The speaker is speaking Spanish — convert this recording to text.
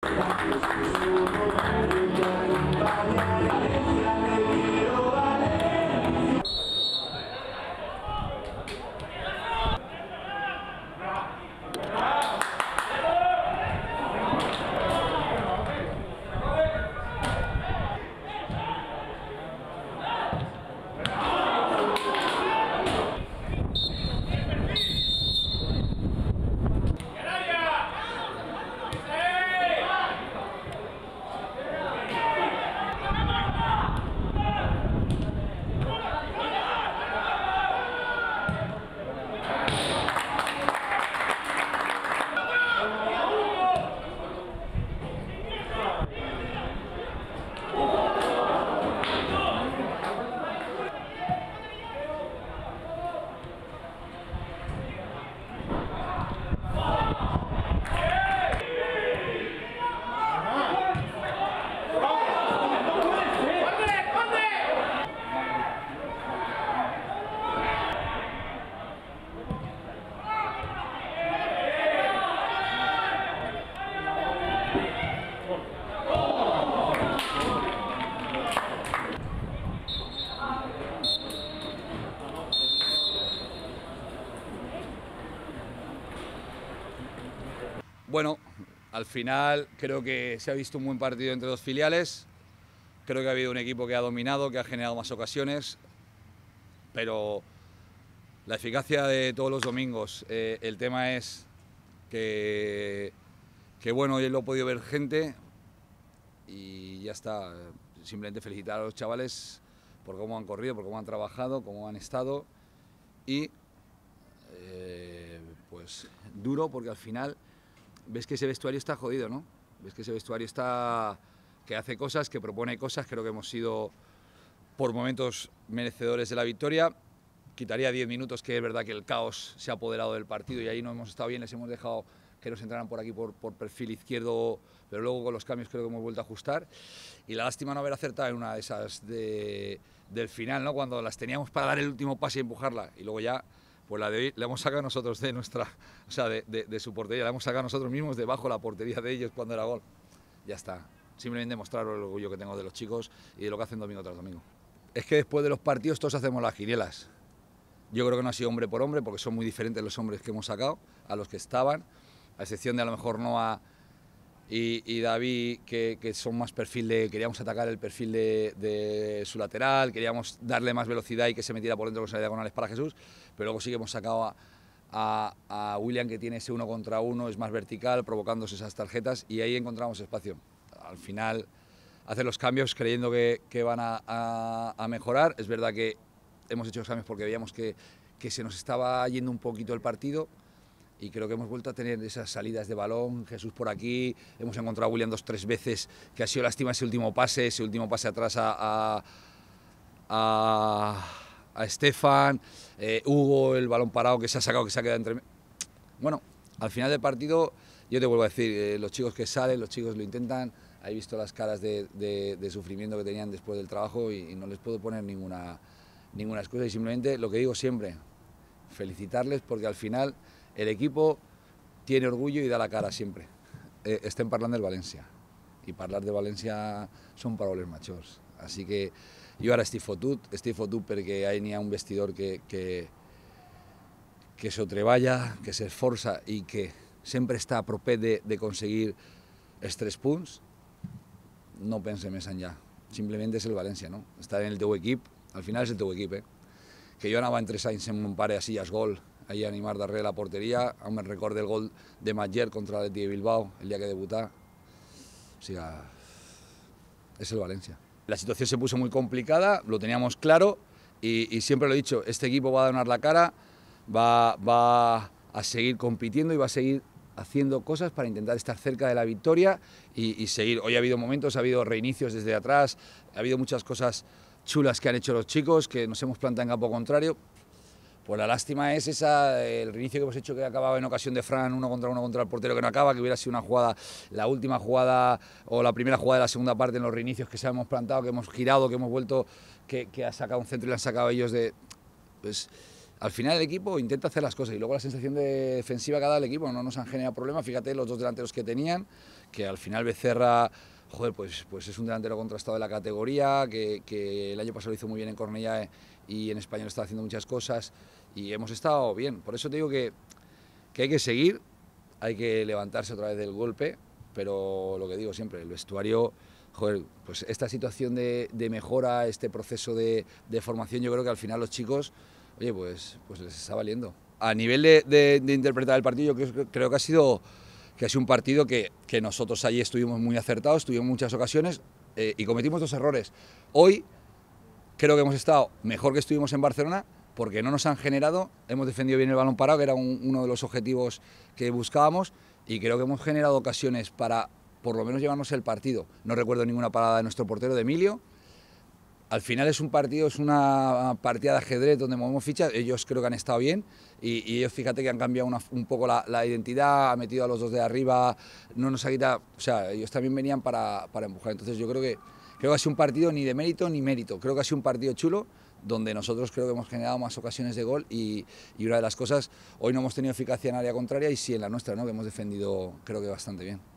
Bueno, al final creo que se ha visto un buen partido entre dos filiales. Creo que ha habido un equipo que ha dominado, que ha generado más ocasiones, pero la eficacia de todos los domingos. El tema es que bueno, hoy lo he podido ver gente y ya está. Simplemente felicitar a los chavales por cómo han corrido, por cómo han trabajado, cómo han estado y pues duro, porque al final ves que ese vestuario está jodido, ¿no? Ves que ese vestuario está, que hace cosas, que propone cosas. Creo que hemos sido por momentos merecedores de la victoria. Quitaría 10 minutos, que es verdad que el caos se ha apoderado del partido y ahí no hemos estado bien, les hemos dejado que nos entraran por aquí por perfil izquierdo, pero luego con los cambios creo que hemos vuelto a ajustar. Y la lástima no haber acertado en una de esas del final, ¿no? Cuando las teníamos para dar el último pase y empujarla, y luego ya pues la de hoy la hemos sacado nosotros de nuestra, o sea, de su portería, la hemos sacado nosotros mismos debajo de la portería de ellos cuando era gol. Ya está. Simplemente mostrar el orgullo que tengo de los chicos y de lo que hacen domingo tras domingo. Es que después de los partidos todos hacemos las quinielas. Yo creo que no ha sido hombre por hombre, porque son muy diferentes los hombres que hemos sacado a los que estaban, a excepción de a lo mejor Noah y David, que son más perfil de, queríamos atacar el perfil de su lateral, queríamos darle más velocidad y que se metiera por dentro con esas diagonales para Jesús, pero luego sí que hemos sacado a William, que tiene ese 1 contra 1, es más vertical, provocándose esas tarjetas, y ahí encontramos espacio. Al final, hacer los cambios creyendo que van a mejorar. Es verdad que hemos hecho los cambios porque veíamos que se nos estaba yendo un poquito el partido, y creo que hemos vuelto a tener esas salidas de balón. Jesús por aquí, hemos encontrado a William 2 o 3 veces, que ha sido lástima ese último pase atrás a Estefan, Hugo, el balón parado que se ha sacado, que se ha quedado entre... Bueno, al final del partido, yo te vuelvo a decir, los chicos que salen, los chicos lo intentan. He visto las caras de sufrimiento que tenían después del trabajo y no les puedo poner ninguna excusa, y simplemente lo que digo siempre, felicitarles, porque al final el equipo tiene orgullo y da la cara siempre. Estem parlant del València, i parlar de València són paraules majors. Així que jo ara estic fotut perquè n'hi ha un vestidor que s'ho treballa, que s'esforça i que sempre està a propet d'aconseguir els 3 punts. No pense més enllà, simplement és el València, no? Estar en el teu equip, al final és el teu equip, Que jo anava en 3 anys amb mon pare a Sillas Gol, ahí a animar darrere la porteria, me'n recordo el gol de Matller contra l'Atlètic de Bilbao, el día que debutá. O sea, es el Valencia. La situación se puso muy complicada, lo teníamos claro, y siempre lo he dicho, este equipo va a donar la cara, va a seguir compitiendo y va a seguir haciendo cosas para intentar estar cerca de la victoria y seguir. Hoy ha habido momentos, ha habido reinicios desde atrás, ha habido muchas cosas chulas que han hecho los chicos, que nos hemos plantado en campo contrario. Pues la lástima es el reinicio que hemos hecho, que acababa en ocasión de Fran, 1 contra el portero, que no acaba, que hubiera sido una jugada, la última jugada o la primera jugada de la segunda parte en los reinicios, que se hemos plantado, que hemos girado, que hemos vuelto, que ha sacado un centro y le han sacado ellos de... Pues al final el equipo intenta hacer las cosas y luego la sensación de defensiva que ha dado el equipo no nos han generado problemas. Fíjate los dos delanteros que tenían, que al final Becerra, joder, pues es un delantero contrastado de la categoría, que el año pasado lo hizo muy bien en Cornellá y en Español está haciendo muchas cosas y hemos estado bien. Por eso te digo que hay que seguir, hay que levantarse otra vez del golpe, pero lo que digo siempre, el vestuario, joder, pues esta situación de mejora, este proceso de formación, yo creo que al final los chicos, oye, pues les está valiendo. A nivel de interpretar el partido, yo creo que ha sido un partido que nosotros allí estuvimos muy acertados, tuvimos muchas ocasiones y cometimos dos errores. Hoy creo que hemos estado mejor que estuvimos en Barcelona, porque no nos han generado, hemos defendido bien el balón parado, que era uno de los objetivos que buscábamos, y creo que hemos generado ocasiones para por lo menos llevarnos el partido. No recuerdo ninguna parada de nuestro portero, de Emilio. Al final es un partido, es una partida de ajedrez donde movemos fichas. Ellos creo que han estado bien y ellos, fíjate que han cambiado un poco la identidad, ha metido a los dos de arriba, no nos ha quitado, o sea, ellos también venían para empujar. Entonces yo creo que ha sido un partido ni de mérito ni mérito, creo que ha sido un partido chulo donde nosotros creo que hemos generado más ocasiones de gol y una de las cosas, hoy no hemos tenido eficacia en área contraria y sí en la nuestra, ¿no? Que hemos defendido creo que bastante bien.